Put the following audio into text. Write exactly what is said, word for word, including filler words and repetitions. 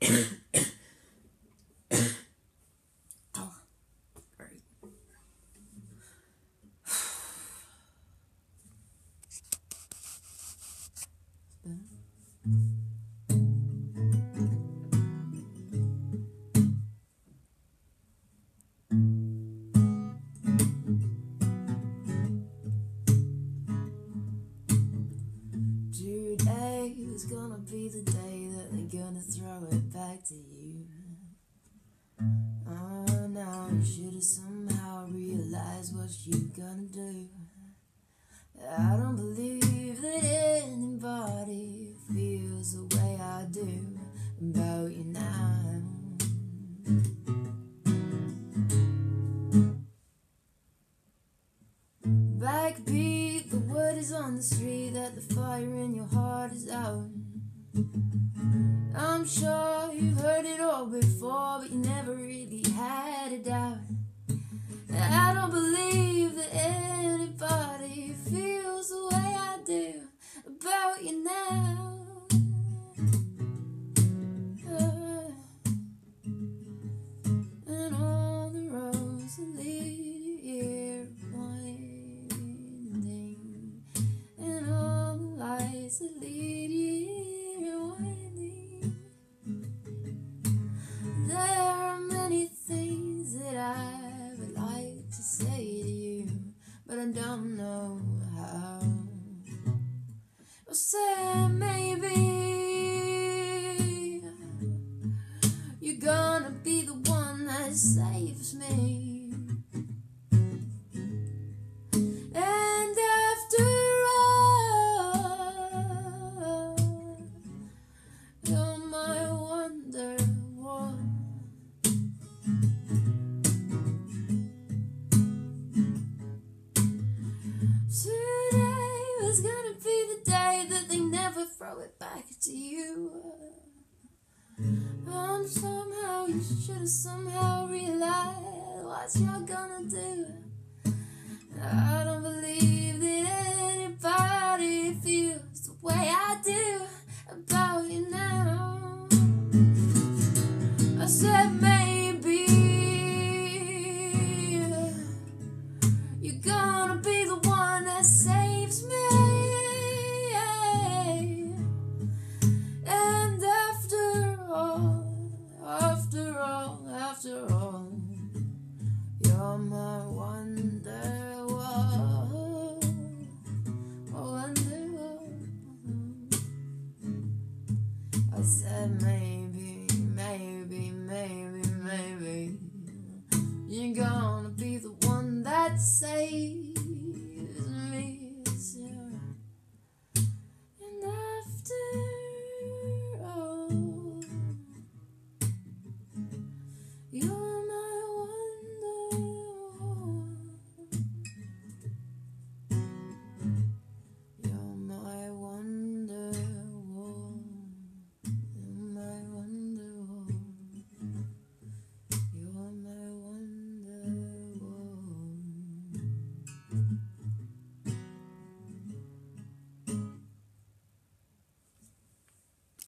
Oh, great. Today is gonna be the day that they're gonna throw it back to you. Oh, now you should have somehow realized what you're gonna do. I don't believe that anybody feels the way I do about you now. Backbeat, the word is on the street that the fire in your heart is out. I'm sure you've heard it all before, but you never really had a doubt. I don't believe that anybody feels the way I do about you now. Uh, and all the roads that lead you here winding, and all the lights that lead you here winding. There are many things that I would like to say to you, but I don't know how. I'll say maybe you're gonna be the one that saves me. And after all, you're my Wonderwall. Today was gonna be the day that they never throw it back to you. Um, somehow you should have somehow realized what you're gonna do. I don't believe